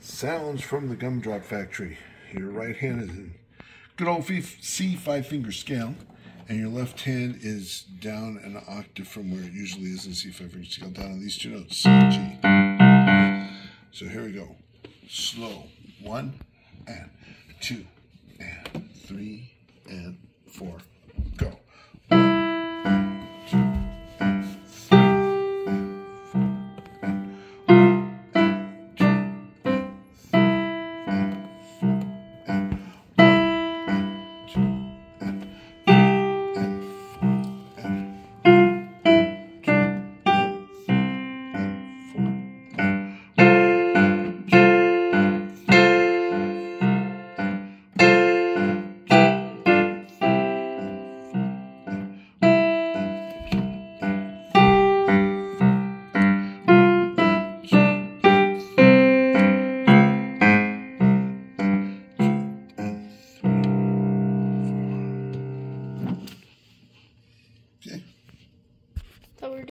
Sounds from the Gumdrop Factory. Your right hand is in good old C 5-finger scale, and your left hand is down an octave from where it usually is in C 5-finger scale, down on these two notes, C and G. So here we go. Slow. 1 and 2 and 3 and 4. Go. 1,